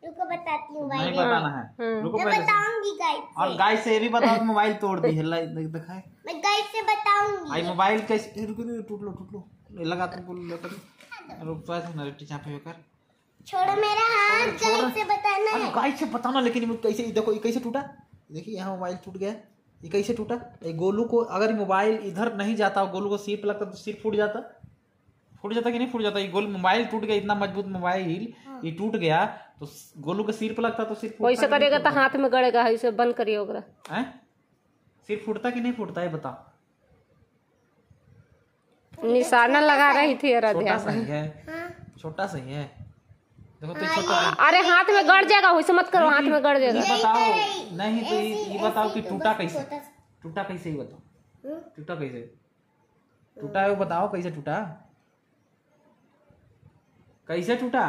रुको बताती हूँ। नहीं बताना है, रुको मैं पहले से। बताऊंगी गाइस से। और गाइस से ये भी बताओ कि मोबाइल तोड़ दी है, दिखाए। मैं गाइस से बताऊंगी। आई मोबाइल कैसे, रुको टूट लो लगा तुम रुक तो ऐसे नरेटी चापे होकर छोड़ो मेरा हाथ, गाइस से बताना है। गाइस से बताना, लेकिन ये कैसे, देखो ये कैसे टूटा, देखिए यहाँ मोबाइल टूट गया, ये कैसे टूटा। ये गोलू को अगर मोबाइल इधर नहीं जाता, गोलू को सिर पे लगता तो सिर फूट जाता कि नहीं फूट जाता। ये गोल मोबाइल टूट गया, इतना मजबूत मोबाइल ये टूट गया तो गोलू के सिर पे लगता तो सिर वैसे करेगा तो हाथ में गड़ेगा, ऐसे बंद करिए ओकरा। हैं सिर फूटता कि नहीं फूटता है बताओ। निशाना लगा रही थी छोटा सही है, छोटा सही है, देखो तो छोटा। अरे हाथ में गड़ जाएगा, वैसे मत करो, हाथ में गड़ जाएगा। ये बताओ नहीं तो ये बताओ कि टूटा कैसे, टूटा कैसे ही बताओ, टूटा कैसे, टूटा है वो बताओ कैसे टूटा, कैसे टूटा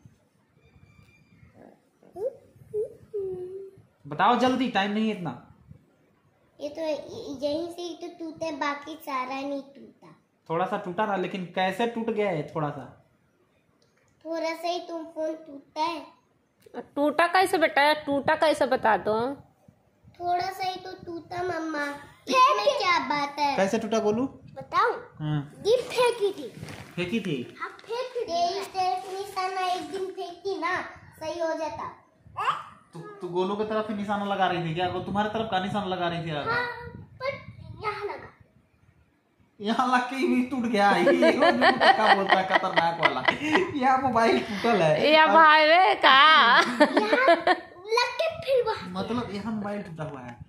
बताओ जल्दी, टाइम नहीं है इतना। ये तो यहीं से ही तो टूटा, बाकी सारा नहीं टूटा। थोड़ा सा टूटा ना, लेकिन कैसे टूट गया है, थोड़ा सा ही तुम फोन टूटा है। टूटा कैसे बेटा, टूटा कैसे बता दो। थोड़ा सा ही तो टूटा मम्मा, इसमें क्या बात है। कैसे टूटा गोलू बताऊं? ये फेंकी थी। फेंकी थी? हाँ फेंक दी। निशाना एक दिन फेंकी ना, सही हो जाता। तो गोलू की तरफ ही निशाना लगा रही थी क्या, तुम्हारे तरफ का निशाना लगा रही थी? हाँ, पर यहाँ लगा, यहाँ लग के भी टूट गया। ये क्या बोलता है खतरनाक वाला, यहाँ मोबाइल टूटल है या भाई का यहाँ लग के फिर मतलब यहाँ मोबाइल टूटा हुआ है।